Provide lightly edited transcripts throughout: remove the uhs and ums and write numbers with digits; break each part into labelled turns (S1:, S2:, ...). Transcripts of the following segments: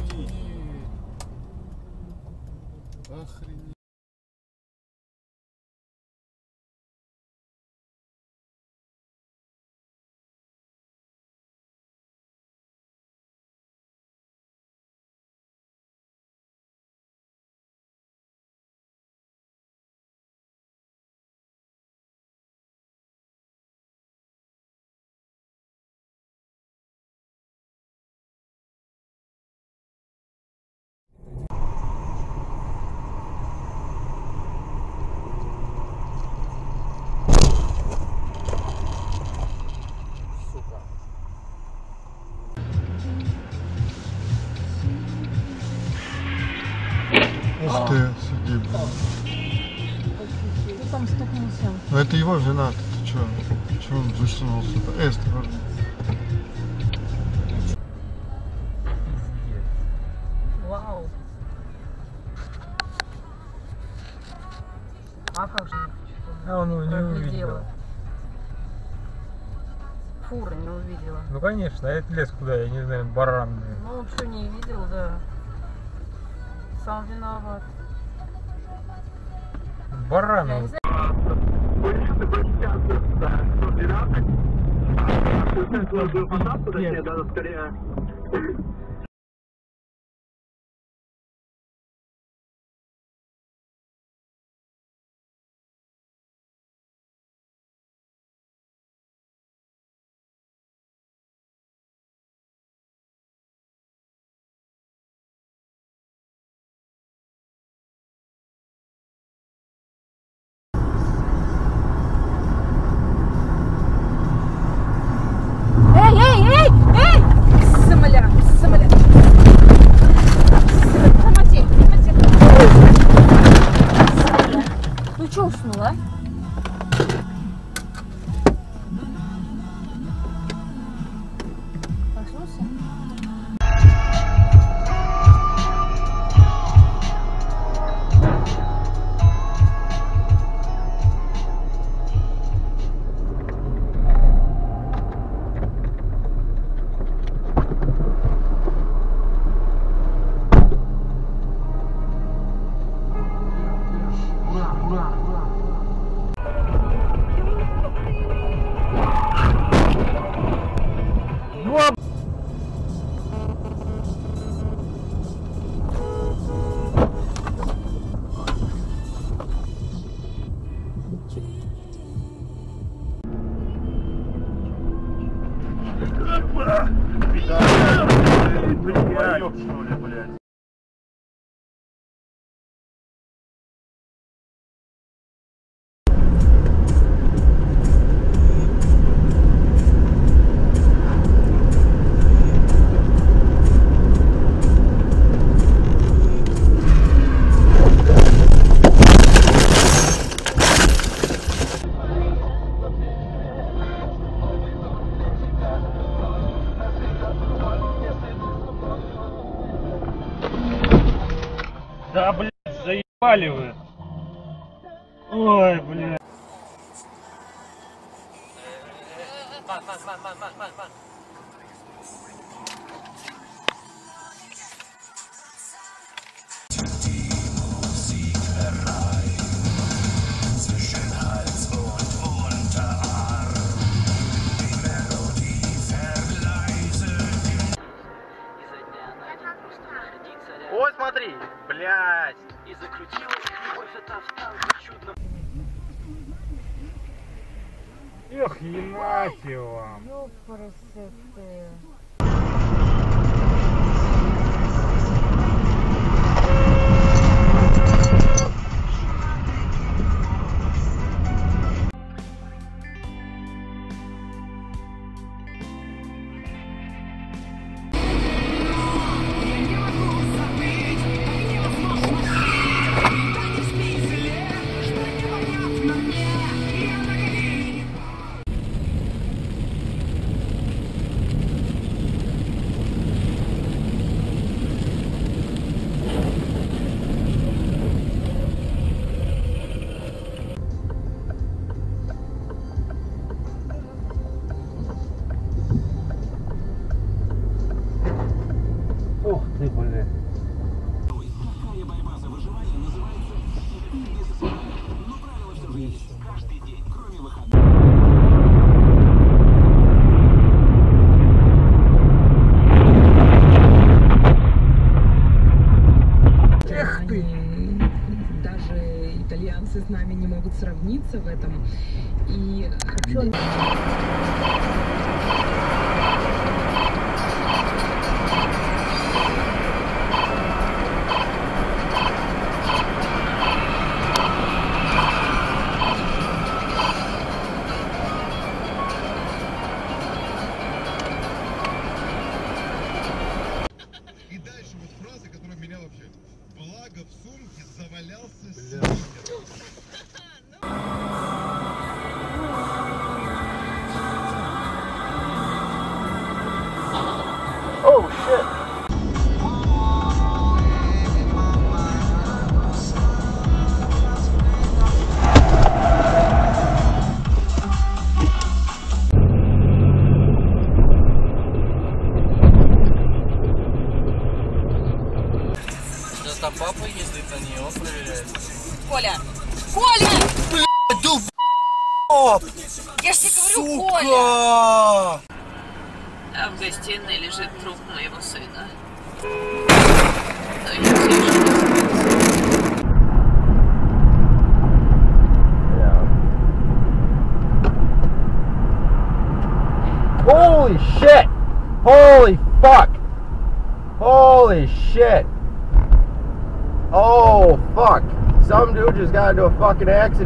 S1: Охренеть. Охренеть.
S2: Ух ты, сиди, блин.
S3: Ты там стукнулся.
S2: Ну это его вина, ты чё? Чё он высунулся? Осторожно.
S3: Вау. А как же?
S4: А он его не
S3: Проглядела.
S4: увидел.
S3: Фура не увидела.
S4: Ну конечно, а это лес куда, я не знаю, баран. Блин.
S3: Ну, что не видел, да. Сам виноват.
S4: Баран.
S3: Я не
S4: он.
S3: знаю. Эй! Самоля! Тормози! Ну что уснула? Проснулся?
S4: Да, блядь, заебали вы. Ой, блядь.
S5: Вот смотри, блядь.
S6: И закрутилась любовь эта в танце чудно.
S4: Эх, ебать вам.
S3: Ёпрасоте.
S1: И дальше вот фраза, которая меня вообще... Благо в сумке завалялся стикер.
S5: Oh shit.
S2: Там папа ездит на нее, он проверяет.
S3: Коля! Коля!
S2: Блядь, долб***об!
S3: Я ж тебе говорю, Коля!
S2: Сука!
S3: А в гостиной лежит труп моего сына. Но я все еще не
S5: Holy shit! Holy fuck! Holy shit! Oh fuck! Some dude just got into a fucking accident.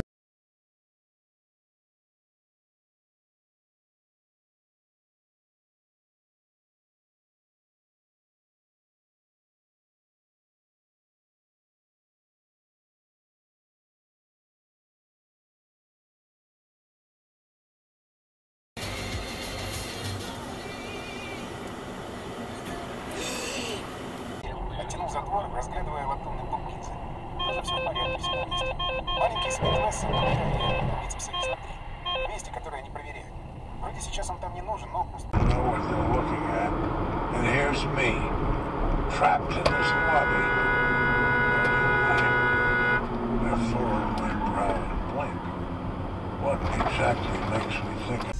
S7: Оттянул затвор, разглядывая латунный бок гильзы. Тоже все в порядке, все на месте. Маленький спецназ убийц изнутри. Вести, которые они проверяют. Вроде сейчас он там не нужен, но пусть...
S8: And here's me, trapped in this lobby. Therefore, my brow and blink. What exactly makes me think